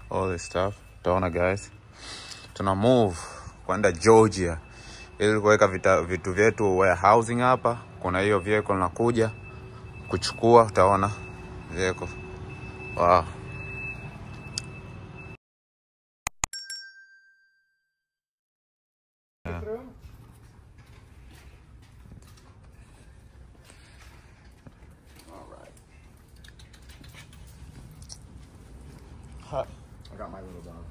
all this stuff. Utaona guys, tuna move kwenda Georgia ili kuweka vitu vyetu warehousing hapa. Kuna hiyo vehicle nakuja kuchukua, utaona vehicle. Wow. Yeah. I got my little dog.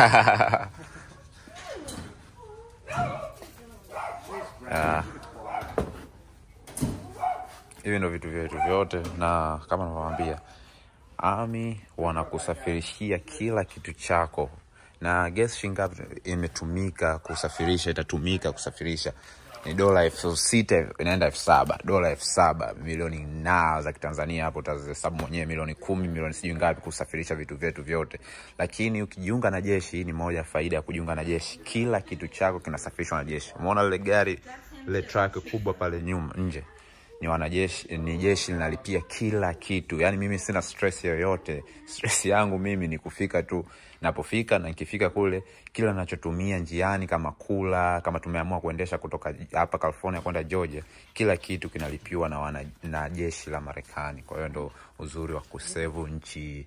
Hivi ndo vitu vyetu vyote, na kama nilivyowaambia, Army wanakusafirishia kila kitu chako. Na guess shingapi imetumika kusafirisha, itatumika kusafirisha ni $6,000 inaenda $7,000, $7,000 milioni na za Kitanzania. Hapo utahesabu mwenyewe, milioni 10, milioni sijui ngapi kusafirisha vitu vyetu vyote. Lakini ukijiunga na jeshi, ni moja faida ya kujiunga na jeshi, kila kitu chako kinasafirishwa na jeshi. Umeona ile gari, ile truck kubwa pale nyuma nje, ni wanajeshi, ni jeshi linalipia kila kitu. Yani mimi sina stress yoyote. Stress yangu mimi ni kufika tu. Napofika na nikifika kule, kila ninachotumia njiani, kama kula, kama tumeamua kuendesha kutoka hapa California kwenda Georgia, kila kitu kinalipiwa na jeshi la Marekani. Kwa hiyo ndo uzuri wa kusave nchi.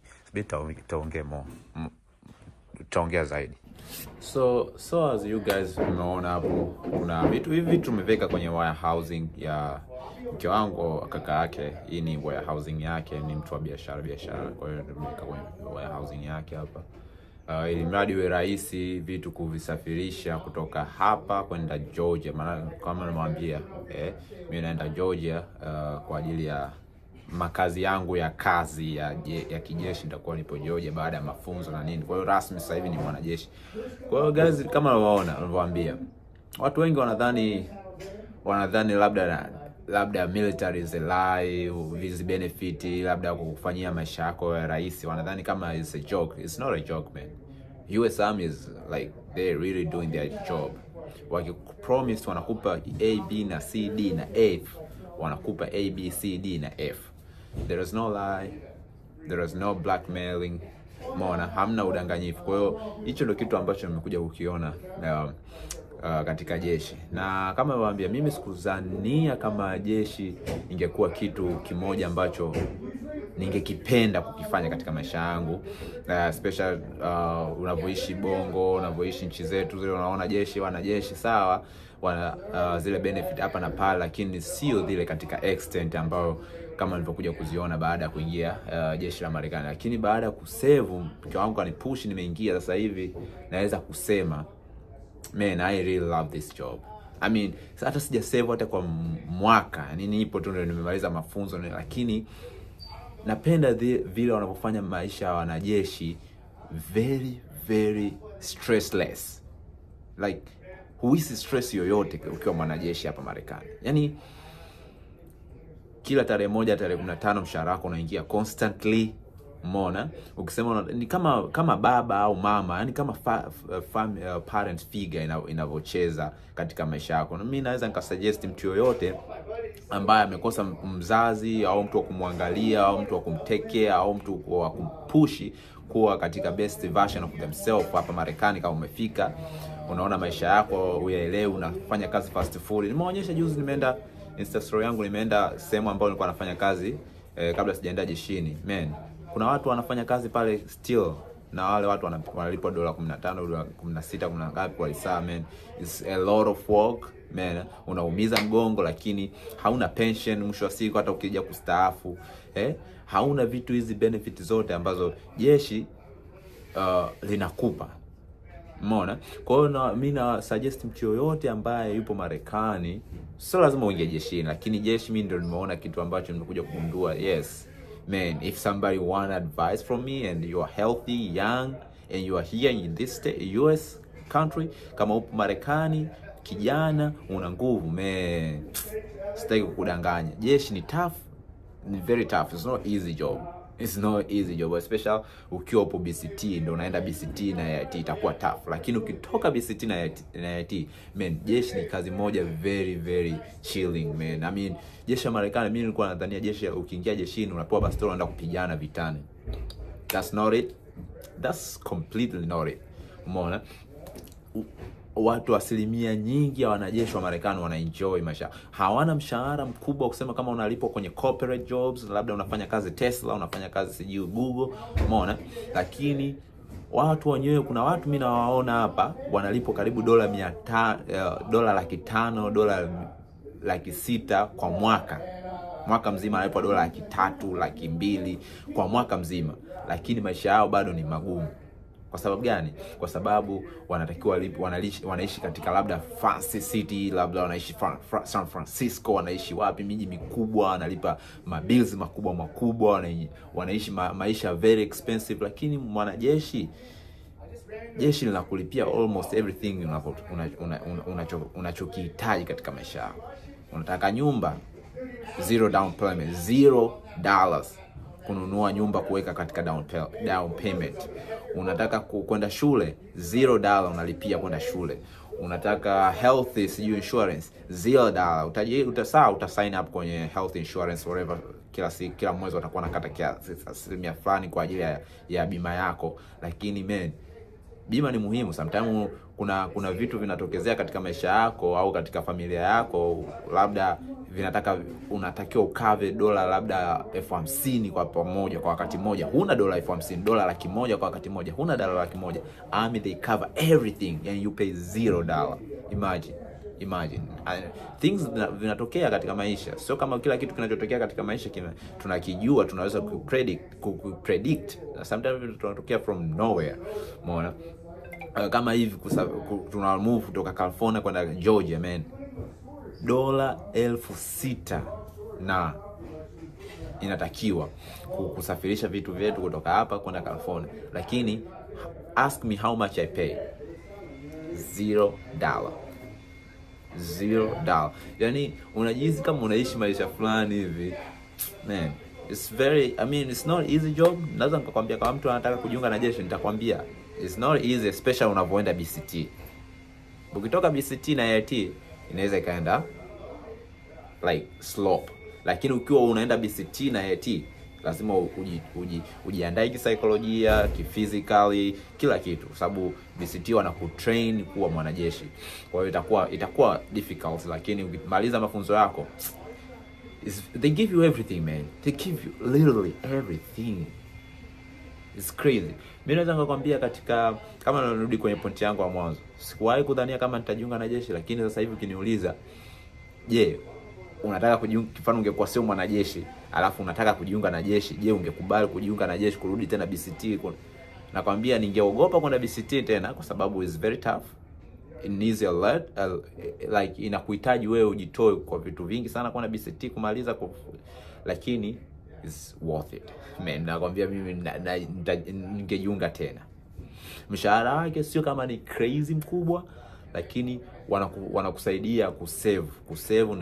Tutaongea zaidi. So as you guys umeona hapo, kuna vitu tumeweka kwenye warehousing ya mke wangu, kaka yake. Hii ni warehousing yake, ni mtu wa biashara. Kwa hiyo tumeweka kwenye warehousing yake hapa. Ili mradi iwe rahisi vitu kuvisafirisha kutoka hapa kwenda Georgia. Maana kama nimwambia, mimi naenda Georgia kwa ajili ya makazi yangu ya kazi ya kijeshi. Nitakuwa nipo Georgia baada ya mafunzo na nini. Kwa hiyo rasmi sasa hivi ni mwanajeshi. Kwa hiyo guys, kama unaona nilivyowaambia, watu wengi wanadhani labda military is a lie, with benefit, labda kufanyia maisha yako ya rahisi. Wanadhani kama it's a joke. It's not a joke, man. US Army is like, they're really doing their job. Promise wanakupa A, B na C, D na F. Wanakupa A, B, C, D na F. There is no lie. There is no blackmailing. Mona, hamna udanganyifu. Kwa hiyo hicho ndio kitu ambacho nimekuja kukiona katika jeshi. Na kama niwaambia, mimi sikuzania kama jeshi ingekuwa kitu kimoja ambacho ningekipenda kukifanya katika maisha yangu. Special unavyoishi Bongo, unavyoishi nchi zetu zile, unaona jeshi, wanajeshi sawa, wana zile benefit hapa na pale, lakini sio zile katika extent ambayo kama nilivyokuja kuziona baada ya kuingia jeshi la Marekani. Lakini baada ya kusave, mke wangu kanipush, nimeingia sasa hivi naweza kusema, man, I really love this job. I mean, hata sija save hata kwa mwaka. Nini nipo tu ndio nimemaliza mafunzo, lakini napenda vile wanapofanya maisha ya wanajeshi very very stressless. Like, huisi stress yoyote ukiwa mwanajeshi hapa Marekani. Yani kila tarehe 15 mshahara wako unaingia constantly. Umeona, ukisema ni kama baba au mama, yani kama parent figure inavyocheza katika maisha yako. Na mimi naweza nikasuggest mtu yoyote ambaye amekosa mzazi au mtu wa kumwangalia au mtu wa kumtake care au mtu wa kumpushi kuwa katika best version of themselves hapa Marekani. Kama umefika, unaona maisha yako uyaelewe, unafanya kazi fast food. Nimeonyesha juzi, nimeenda Insta story yangu, nimeenda sehemu ambayo nilikuwa nafanya kazi kabla sijaenda jeshini. Man, kuna watu wanafanya kazi pale still, na wale watu wanalipwa $15, $16, kuna ngapi kwa saa. Man, it's a lot of work, man. Unaumiza mgongo, lakini hauna pension mwisho wa siku hata ukija kustaafu. Hauna vitu hizi benefit zote ambazo jeshi linakupa. Umeona? Kwa hiyo mimi na suggest mtu yoyote ambaye yupo Marekani, sio lazima uingie jeshini, lakini jeshi mimi ndio nimeona kitu ambacho nimekuja kugundua. Yes, man, if somebody want advice from me and you are healthy, young, and you are here in this US country, kama upo Marekani, kijana, una nguvu, man, sitaki kukudanganya. Jeshi ni tough, ni very tough. It's not easy job. It's not easy job, especially ukiwa upo BCT, ndio unaenda BCT na AIT, itakuwa tough. Lakini ukitoka BCT na AIT, man, jeshi ni kazi moja very very chilling, man. I mean, jeshi la Marekani, mimi nilikuwa nadhania jeshi ukiingia jeshini unapewa bastola unaenda kupigana vitani. That's not it. That's completely not it. Umeona? Watu asilimia nyingi ya wanajeshi wa Marekani wanaenjoy maisha. Hawana mshahara mkubwa kusema kama unalipwa kwenye corporate jobs, labda unafanya kazi Tesla, unafanya kazi sijui Google, umeona? Lakini watu wenyewe, kuna watu mimi nawaona hapa wanalipwa karibu $500, $500, $600 kwa mwaka. Mwaka mzima analipwa $300, $200 kwa mwaka mzima, lakini maisha yao bado ni magumu. Kwa sababu gani? Kwa sababu wanatakiwa wanaishi katika labda fancy city, labda wanaishi San Francisco, wanaishi wapi, miji mikubwa, wanalipa mabills makubwa, wanaishi maisha very expensive. Lakini mwanajeshi, jeshi linakulipia almost everything unachokihitaji katika maisha yako. Unataka nyumba, $0 down payment, $0 kununua nyumba, kuweka katika down payment. Unataka kwenda shule, $0 unalipia kwenda shule. Unataka health insurance, $0. Utasign up kwenye health insurance whatever, kila mwezi watakuwa nakata asilimia fulani kwa ajili ya bima yako. Lakini bima ni muhimu. Sometimes kuna vitu vinatokezea katika maisha yako au katika familia yako, labda unatakiwa ukave dola labda 50,000 kwa pamoja kwa wakati mmoja. Huna dola 50,000, dola 100,000 kwa wakati mmoja. Huna dola 100,000. Army they cover everything and you pay $0. Imagine. Things vinatokea katika maisha. Sio kama kila kitu kinachotokea katika maisha tunakijua, tunaweza predict. Sometimes tunatokea from nowhere. Umeona? Kama hivi tuna move kutoka California kwenda Georgia, $6,000 na inatakiwa kusafirisha vitu vyetu kutoka hapa kwenda California. Lakini ask me how much I pay. $0. Yani unajihisi kama unaishi maisha fulani hivi. It's not easy job. Naweza nikakwambia kama mtu anataka kujiunga na jeshi, nitakwambia it's not easy, especially unapoenda BCT. Ukitoka BCT na AIT inaweza ikaenda like slope. Lakini ukiwa unaenda BCT na AIT, lazima ujiandae kisaikolojia, physically, kila kitu, kwa sababu BCT wanakutrain kuwa mwanajeshi. Kwa hiyo itakuwa difficult, lakini ukimaliza mafunzo yako, they give you everything, man. They give you literally everything. It's crazy. Mimi naweza kukwambia kama narudi kwenye point yangu ya mwanzo, sikuwahi kudhania kama nitajiunga na jeshi, lakini sasa hivi ukiniuliza, je, unataka kujiunga, mfano ungekuwa sio mwanajeshi alafu unataka kujiunga na jeshi, je, ungekubali kujiunga na jeshi kurudi tena BCT? Nakwambia ningeogopa kwenda BCT tena, kwa sababu is very tough. It needs a lot, like inakuhitaji wewe ujitoe kwa vitu vingi sana kwenda BCT kumaliza lakini is worth it, man. Nakwambia mimi ningejiunga tena. Mshahara wake sio kama ni crazy mkubwa, lakini wanakusaidia kusave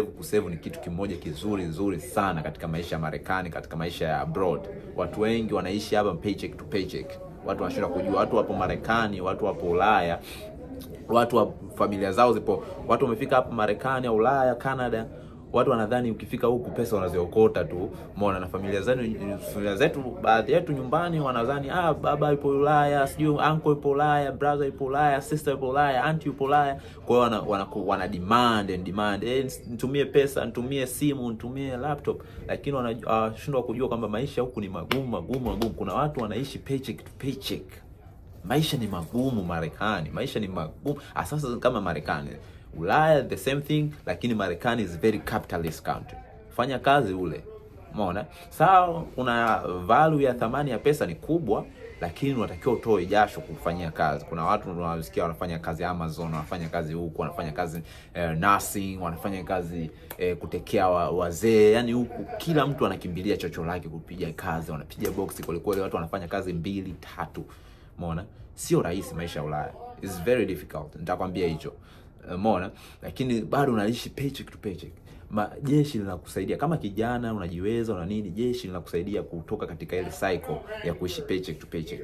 ni kitu kimoja kizuri sana katika maisha ya Marekani, katika maisha ya abroad. Watu wengi wanaishi hapa paycheck to paycheck. Watu wanashindwa kujua, watu wapo Marekani, watu wapo Ulaya, watu wa familia zao zipo, watu wamefika hapa Marekani au Ulaya, Canada, watu wanadhani ukifika huku pesa unaziokota tu. Umeona? Na familia zetu, baadhi yetu nyumbani wanadhani baba yupo Ulaya, sijui uncle yupo Ulaya, brother yupo Ulaya, sister yupo Ulaya, auntie yupo Ulaya. Kwa hiyo wana demand, nitumie pesa, nitumie simu, nitumie laptop. Lakini wanashindwa kujua kwamba maisha huku ni magumu. Kuna watu wanaishi paycheck to paycheck. Maisha ni magumu Marekani. Maisha ni magumu. Asasa kama Marekani. Ulaya the same thing, lakini Marekani is very capitalist country. Fanya kazi ule. Umeona? Sawa, una value ya thamani ya pesa ni kubwa, lakini unatakiwa utoe jasho kufanyia kazi. Kuna watu unawasikia wanafanya kazi Amazon, wanafanya kazi huku, wanafanya kazi nursing, wanafanya kazi kutekea wazee. Yani huku kila mtu anakimbilia chocho lake kupiga kazi, wanapiga boxi kweli, watu wanafanya kazi 2, 3. Umeona? Sio rahisi maisha ya Ulaya. It's very difficult. Nitakwambia hicho. Umeona? Lakini bado unaishi paycheck to paycheck. Jeshi linakusaidia kama kijana unajiweza una nini, jeshi linakusaidia kutoka katika ile cycle ya kuishi paycheck to paycheck.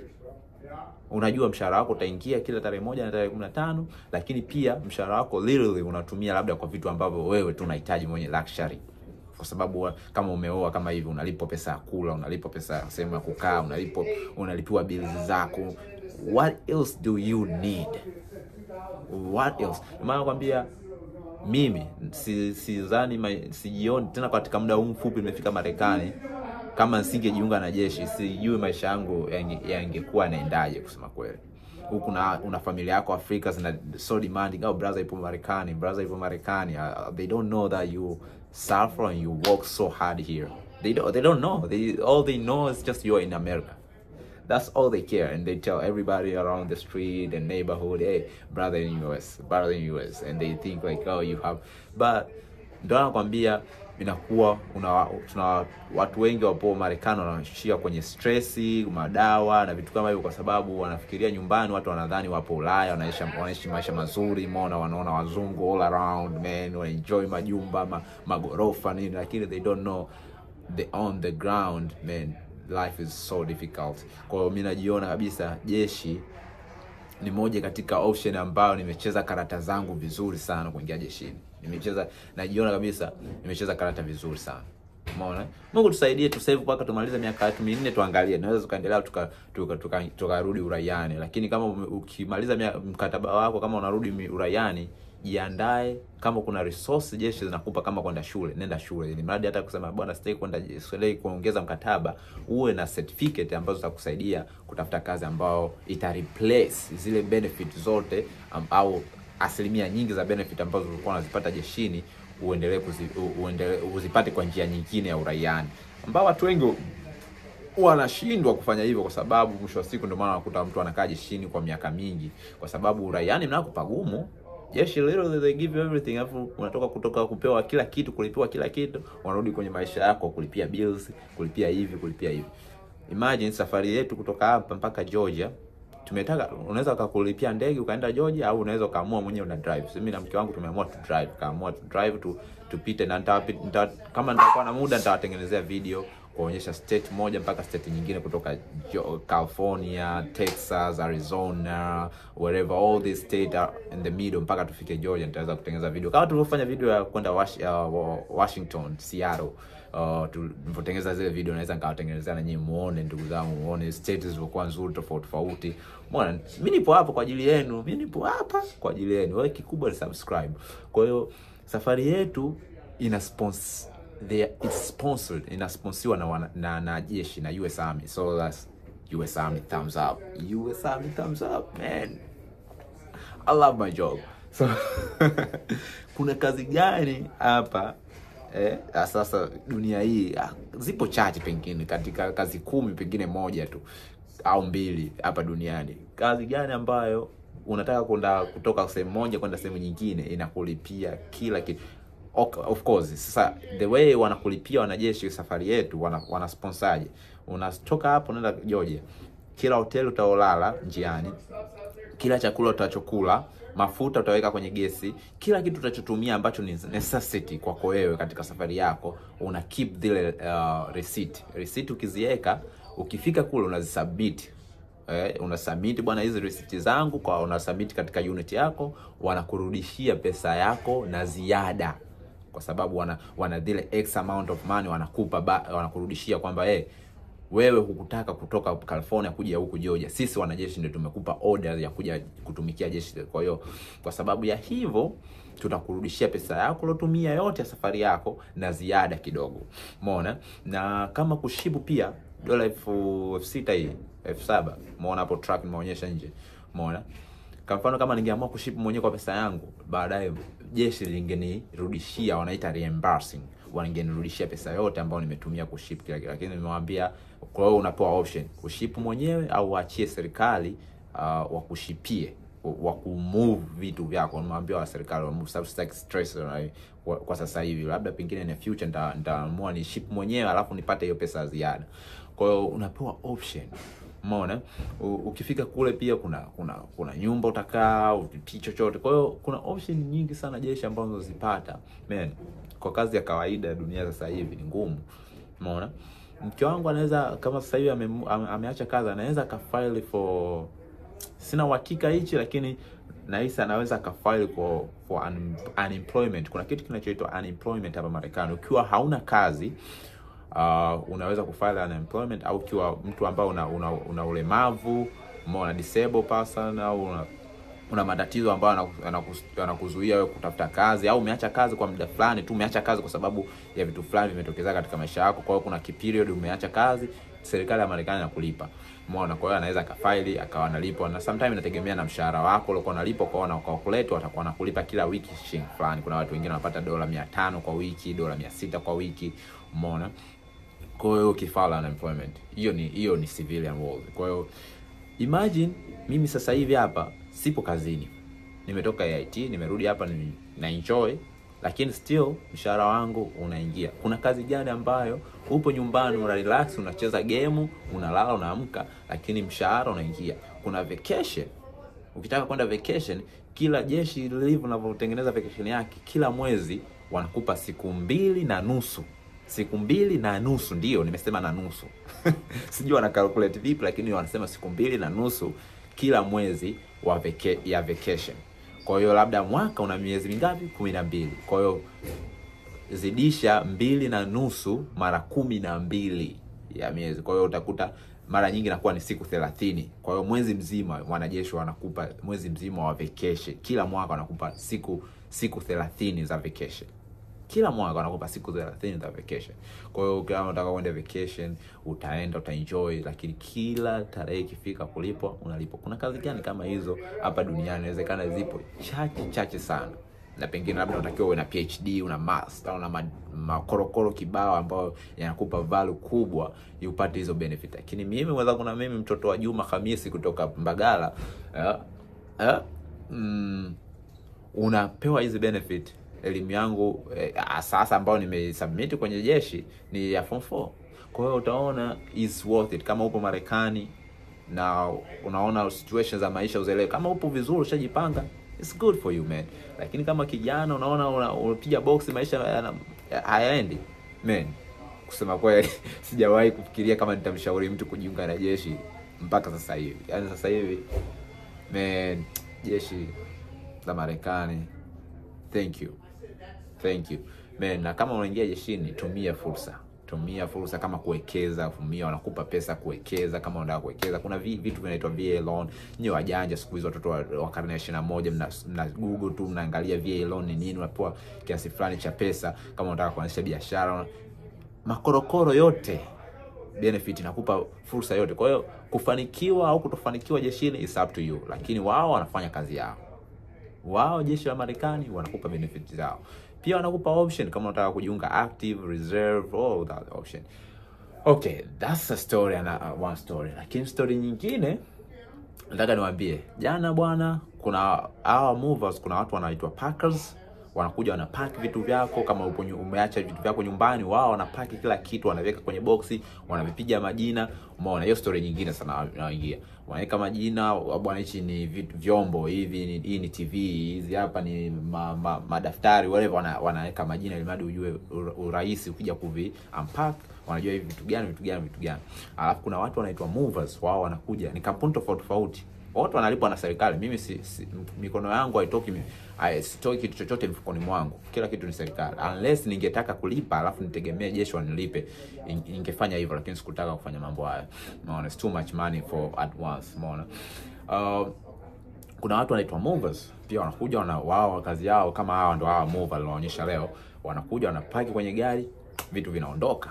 Unajua mshahara wako utaingia kila tarehe 1 na tarehe 15, lakini pia mshahara wako literally unatumia labda kwa vitu ambavyo wewe tu unahitaji mwenye luxury. kwa sababu kama umeoa kama hivi unalipwa pesa ya kula, unalipwa pesa ya sehemu ya kukaa, unalipiwa bills zako. What else do you need? What else? Maana nakwambia mimi sijioni tena katika muda huu mfupi nimefika Marekani, kama nisingejiunga na jeshi sijui maisha yangu yangekuwa yanaendaje kusema kweli. Huku una familia yako Afrika zina so demanding, brother ipo Marekani, they don't know that you suffer and you work so hard here. They don't know. All they know is just you're in America. That's all they care, and they tell everybody around the street and neighborhood, hey, brother in US, and they think like, oh, you have. But ndio nakwambia inakuwa tuna watu wengi wapo Marekani wanashia kwenye stressi, madawa na vitu kama hivyo, kwa sababu wanafikiria nyumbani watu wanadhani wapo Ulaya wanaishi maisha mazuri, wanaona wazungu all around, man, wana enjoy majumba, magorofa nini, lakini they don't know on the ground, man, life is so difficult. Kwa hiyo mimi najiona kabisa jeshi ni moja katika option ambayo nimecheza karata zangu vizuri sana kuingia jeshini. Najiona kabisa nimecheza karata vizuri sana. Umeona? Mungu tusaidie tusave mpaka tumalize miaka 4 tuangalie. Naweza tukaendelea tukarudi uraiani. Lakini kama ukimaliza mkataba wako, kama unarudi uraiani, jiandae kama kuna resource jeshi zinakupa, kama kwenda shule, nenda shule. Ili mradi hata kusema bwana stay kwenda shule kuongeza mkataba, uwe na certificate ambazo zitakusaidia kutafuta kazi ambao ita replace zile benefit zote au asilimia nyingi za benefit ambazo ulikuwa unazipata jeshini, uendelee uzipate kwa njia nyingine ya uraiani, ambao watu wengi wanashindwa kufanya hivyo kwa sababu mwisho wa siku ndio maana unakuta mtu anakaa jeshini kwa miaka mingi, kwa sababu uraiani mnako pagumu. Jeshi literally they give you everything, afu kutoka kupewa kila kitu, kulipiwa kila kitu, unarudi kwenye maisha yako, kulipia bills, kulipia hivi. Imagine safari yetu kutoka hapa mpaka Georgia, unaweza kukulipia ndege ukaenda Georgia, au unaweza kaamua mwenyewe una drive. Mimi na mke wangu tumeamua tu drive, tupite, na kama nitakuwa na muda nitawatengenezea video kuonyesha state moja mpaka state nyingine, kutoka California, Texas, Arizona, wherever, all these states are in the middle mpaka tufike Georgia. Nitaweza kutengeneza video kama tulivyofanya video ya kwenda Washington, Seattle. Tulipotengeneza zile video naweza nikawatengenezea na nyinyi muone, ndugu zangu, muone states zilizokuwa nzuri tofauti. Mbona mimi nipo hapa kwa ajili yenu, wewe kikubwa ni subscribe. Kwa hiyo safari yetu it's sponsored, inasponsiwa na jeshi na US Army. So that's US Army thumbs up. US Army thumbs up, man. I love my job. So kuna kazi gani hapa sasa dunia hii? Zipo chache pengine, katika kazi 10 pengine moja tu au 2 hapa duniani. Kazi gani ambayo unataka kutoka sehemu moja kwenda sehemu nyingine inakulipia kila kitu? Of course, sasa the way wanakulipia wanajeshi safari yetu, wanasponsaje? Unatoka hapo unaenda Georgia, kila hotel utaolala njiani, kila chakula utachokula, mafuta utaweka kwenye gesi, kila kitu utachotumia ambacho ni necessity kwako wewe katika safari yako, una keep zile receipt ukiziweka, ukifika kule unazisubmit. Unasubmit, bwana, hizi receipt zangu, kwa unasubmit katika unit yako, wanakurudishia pesa yako na ziada, kwa sababu wana zile X amount of money wanakupa, wanakurudishia kwamba wewe hukutaka kutoka California kuja huku Georgia, sisi wanajeshi ndio tumekupa order ya kuja kutumikia jeshi. Kwa hiyo kwa sababu ya hivyo tutakurudishia pesa yako ulotumia yote ya safari yako na ziada kidogo. Umeona? Na kama kushibu pia dola 6,000 hii 7,000, umeona hapo truck nimeonyesha nje. Umeona? Kwa mfano kama ningeamua kushipu mwenyewe kwa pesa yangu, baadaye jeshi lingenirudishia, wanaita reimbursing, wangenirudishia pesa yote ambayo nimetumia kuship kila kitu. Lakini nimewambia, kwa hiyo unapewa option kushipu mwenyewe au waachie serikali wakushipie, wakumove vitu vyako. Nimewambia wa serikali wamove, sababu sitaki stress kwa sasa hivi. Labda pengine in the future nitaamua ni ship mwenyewe alafu nipate hiyo pesa ziada. Kwa hiyo unapewa option. Umeona? Ukifika kule pia kuna nyumba utakaa, utii chochote. Kwa hiyo kuna option nyingi sana jeshi ambazo unazipata. Man, kwa kazi ya kawaida dunia sasa hivi ni ngumu. Umeona? Mke wangu anaweza, kama sasa hivi ameacha kazi, anaweza ka file for, sina uhakika hichi, lakini nahisi anaweza kafile for unemployment. Kuna kitu kinachoitwa unemployment hapa Marekani. Ukiwa hauna kazi, unaweza kufile unemployment, au ukiwa mtu ambao una ulemavu, una disable person, au una matatizo ambayo yanakuzuia wewe kutafuta kazi, au umeacha kazi kwa muda fulani tu, umeacha kazi kwa sababu ya vitu fulani vimetokea katika maisha yako. Kwa hiyo kuna period umeacha kazi, serikali ya Marekani inakulipa. Umeona? Kwa hiyo anaweza kafaili akawa analipwa, na sometimes inategemea na mshahara wako uliokuwa unalipwa. Kwa hiyo calculate watakuwa wanakulipa kila wiki shilingi fulani. Kuna watu wengine wanapata $500 kwa wiki, $600 kwa wiki. Umeona? Kwa hiyo ukifile unemployment, hiyo ni civilian world. Kwa hiyo imagine mimi sasa hivi hapa sipo kazini, nimetoka AIT, nimerudi hapa na enjoy, lakini still mshahara wangu unaingia. Kuna kazi gani ambayo upo nyumbani una relax, unacheza game, unalala, unaamka, lakini mshahara unaingia? Kuna vacation. Ukitaka kwenda vacation, kila jeshi live unavyotengeneza vacation yake, kila mwezi wanakupa siku 2.5. Siku 2.5, ndio nimesema na nusu. Sijui wana calculate vipi, lakini wanasema siku 2.5 kila mwezi ya vacation. Kwa hiyo labda mwaka una miezi mingapi? 12. Kwa hiyo zidisha 2.5 mara 12 ya miezi. Kwa hiyo utakuta mara nyingi inakuwa ni siku 30. Kwa hiyo mwezi mzima wanajeshi wanakupa mwezi mzima wa vacation. Kila mwaka wanakupa siku 30 za vacation. Kila mwaka wanakupa siku 30 za vacation. Kwa hiyo kama unataka kwenda vacation, utaenda, utaenjoy, lakini kila tarehe ikifika kulipwa, unalipwa. Kuna kazi gani kama hizo hapa duniani? Inawezekana zipo chache sana. Na pengine labda unatakiwa uwe na PhD, una master, una makorokoro kibao ambayo yanakupa value kubwa upate hizo benefit. Lakini mimi mtoto wa Juma Khamisi kutoka Mbagala, unapewa hizi benefit. Elimu yangu sasa ambayo nimesubmit kwenye jeshi ni ya form 4. Kwa hiyo utaona is worth it kama upo Marekani na unaona situations za maisha uzielewe. Kama upo vizuri, ushajipanga, it's good for you man. Lakini kama kijana unaona unapiga box, maisha hayaendi, man, kusema kweli sijawahi kufikiria kama nitamshauri mtu kujiunga na jeshi mpaka sasa hivi. Yaani sasa hivi man, jeshi la Marekani, thank you man. Na kama unaingia jeshini, tumia fursa kama kuwekeza. Wanakupa pesa kuwekeza. Kama unataka kuwekeza, kuna vitu vinaitwa VA loan. Nyinyi wajanja siku hizo, watoto wa karne ya 21, mna Google tu, mnaangalia VA loan ni nini, unapewa kiasi fulani cha pesa kama unataka kuanzisha biashara. Makorokoro yote benefit inakupa fursa yote. Kwa hiyo kufanikiwa au kutofanikiwa jeshini is up to you, lakini wao wanafanya kazi yao. Wao jeshi la Marekani wanakupa benefit zao. Pia wanakupa option kama unataka kujiunga active, reserve, all that option. Okay, that's a story and one story. Lakini story nyingine nataka niwaambie. Jana bwana, kuna our movers, kuna watu wanaitwa packers, wanakuja wanapack vitu vyako. Kama umeacha vitu vyako nyumbani, wao wanapack kila kitu, wanaweka kwenye boxi, wanavipiga majina. Umeona hiyo story nyingine sana inaingia. Wanaweka majina, bwana hichi ni vyombo hivi, hii ni TV, hizi hapa ni madaftari, whatever, wanaweka majina ili mradi ujue urahisi ukija kuvi unpack, wanajua hivi vitu gani. Alafu kuna watu wanaitwa movers, wao wanakuja, ni kampuni tofauti. Watu wanalipwa na serikali. Mimi mikono yangu haitoki, sitoi kitu chochote mfukoni mwangu. Kila kitu ni serikali. Unless ningetaka kulipa alafu nitegemea jeshi wanilipe, ningefanya hivyo, lakini sikutaka kufanya mambo haya. Unaona, it's too much money for at once. Unaona. Kuna watu wanaitwa movers, pia wanakuja, wao kazi yao kama hawa ndio hawa mover wanaonyesha leo. Wanakuja wanapaki kwenye gari, vitu vinaondoka.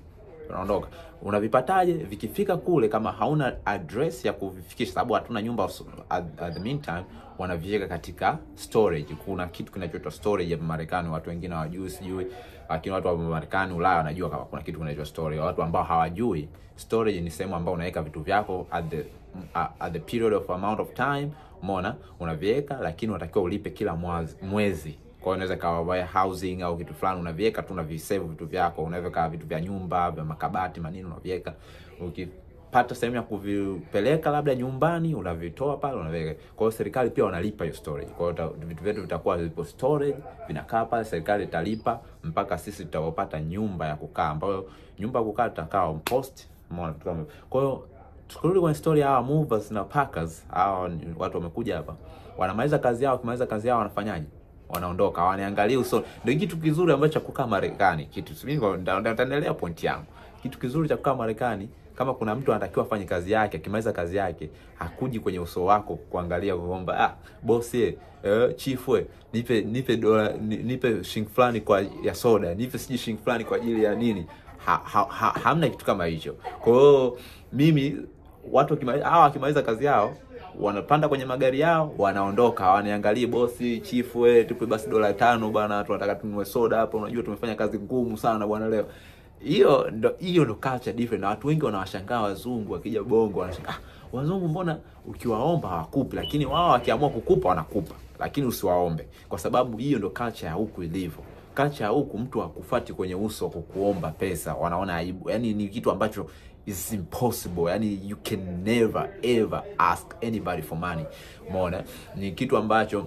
Unavipataje? Vikifika kule, kama hauna address ya kuvifikisha, sababu hatuna nyumba at the meantime, wanaviweka katika storage. Kuna kitu kinachoitwa storage hapa Marekani, watu wengine hawajui, sijui, lakini watu wa Marekani, Ulaya wanajua kama kuna kitu kinachoitwa storage. Watu ambao hawajui, storage ni sehemu ambayo unaweka vitu vyako at the period of amount of time. Umeona, unaviweka, lakini unatakiwa ulipe kila mwezi. Kwa hiyo unaweza kawa housing au kitu fulani, unaviweka tu, unavisave vitu vyako. Unaweka vitu vya nyumba, vya makabati, manini, unaviweka. Ukipata sehemu ya kuvipeleka labda nyumbani, unavitoa pale, unaviweka. Kwa hiyo serikali pia wanalipa hiyo storage. Kwa hiyo vitu vyetu vitakuwa vipo storage, vinakaa pale, serikali italipa mpaka sisi tutapata nyumba ya kukaa, ambayo nyumba ya kukaa tutakaa on post. Kwa hiyo Tukurudi kwenye story hawa movers na packers, hao watu wamekuja hapa. Wanamaliza kazi yao, kimaliza kazi yao wanafanyaje? Wanaondoka, wanaangalia uso. Ndio kitu kizuri ambacho cha kukaa Marekani. Kitu mimi nitaendelea point yangu. Kitu kizuri cha kukaa Marekani, kama kuna mtu anatakiwa afanye kazi yake, akimaliza kazi yake, hakuji kwenye uso wako kuangalia kuomba, boss chief nipe dola, nipe shilingi fulani kwa ya soda, nipe shilingi fulani kwa ajili ya nini. Hamna kitu kama hicho. Kwa hiyo mimi watu wakimaliza kazi yao, wanapanda kwenye magari yao, wanaondoka, wanaangalia bosi, chief tupe basi dola 5 bwana, tunataka tununue soda hapa, unajua tumefanya kazi ngumu sana bwana leo. Hiyo ndo culture different. Na watu wengi wanawashangaa wazungu wakija Bongo, wanashangaa wazungu mbona ukiwaomba hawakupi, lakini wao wakiamua kukupa wanakupa, lakini usiwaombe, kwa sababu hiyo ndo culture ya huku ilivyo. Culture ya huku mtu hakufuati kwenye uso kukuomba pesa, wanaona aibu. Yani ni kitu ambacho is impossible. Yani you can never ever ask anybody for money. Umeona? Ni kitu ambacho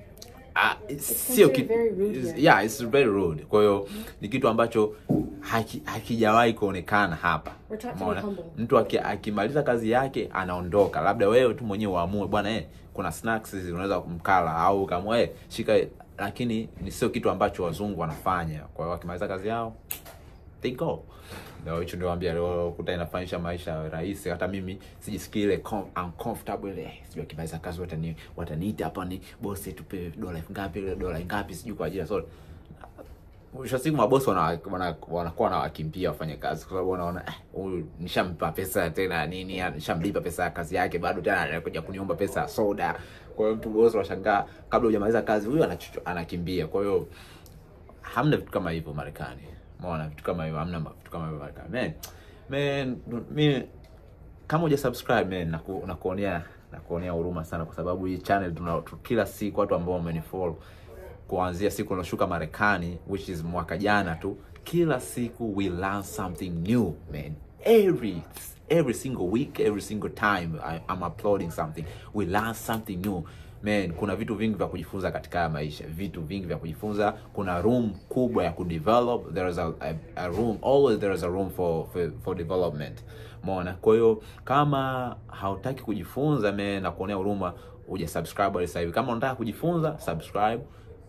sio kitu, yeah, it's very rude. Kwa hiyo ni kitu ambacho hakijawahi kuonekana hapa. Umeona? Mtu akimaliza kazi yake anaondoka. Labda wewe tu mwenyewe uamue bwana kuna snacks hizi unaweza kumkala au kama shika, lakini ni sio kitu ambacho wazungu wanafanya. Kwa hiyo wakimaliza kazi yao they go. Ndio hicho ndio naambia, leo kuta inafanyisha maisha rahisi. Hata mimi sijisikii ile uncomfortable. Sijui kimaliza kazi wataniita hapa ni boss tupe dola ngapi, dola ngapi sijui kwa ajili ya soda. Ushasiku mabosi wanakuwa na wakimbia wafanye kazi, kwa sababu wanaona huyu nishampa pesa tena nini, nishamlipa pesa ya kazi yake, bado tena anakuja kuniomba pesa soda. Kwa hiyo mtu bosi washangaa kabla hujamaliza kazi huyu anakimbia. Kwa hiyo hamna vitu kama hivyo Marekani. Umeona? Vitu kama hivyo hamna, vitu kama hivyo Marekani. Man, mimi kama hujasubscribe nakuonea huruma sana, kwa sababu hii channel kila siku watu ambao wamenifollow kuanzia siku niloshuka Marekani, which is mwaka jana tu, kila siku we learn something new, man. Every single week, every single time I'm uploading something, we learn something new. Man, kuna vitu vingi vya kujifunza katika maisha, vitu vingi vya kujifunza. Kuna room kubwa ya kudevelop. There is a room, always there is a room for development. Umeona? Kwa hiyo kama hautaki kujifunza, man, na kuonea huruma, subscribe sasa hivi. Kama unataka kujifunza, subscribe,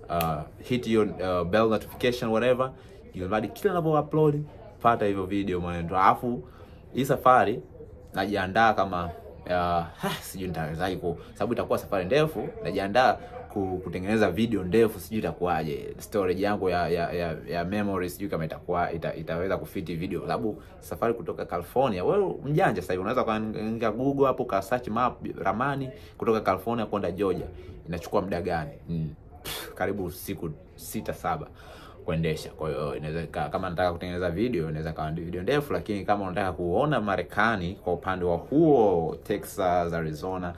hit your bell notification whatever, ili kila ninapo upload pata hizo video, man. Alafu hii safari najiandaa kama sijui nitawezaje, kwa sababu itakuwa safari ndefu. Najiandaa kutengeneza video ndefu, sijui itakuwaje storage yangu ya memory, sijui kama itaweza kufiti video. Sababu safari kutoka California, wewe mjanja sasa hivi unaweza kuingia Google hapo ka search map ramani kutoka California kwenda Georgia inachukua muda gani? Karibu siku 6-7 kuendesha. Kwa hiyo inaweza kama nataka kutengeneza video inaweza kawa video ndefu, lakini kama unataka kuona Marekani kwa upande wa huo Texas, Arizona,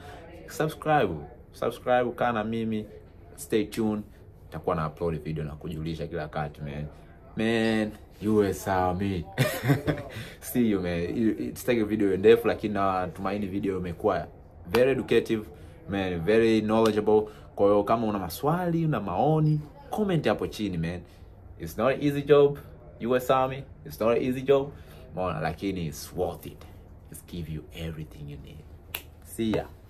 subscribe kana mimi, stay tuned, nitakuwa na upload video na kujulisha kila wakati, man. US Army. See you, man. It's like a video ndefu, lakini natumaini video imekuwa very educative, man, very knowledgeable. Kwa hiyo kama una maswali, una maoni, comment hapo chini, man. It's not an easy job, US Army. It's not an easy job, lakini it's worth it. It's give you everything you need. See ya.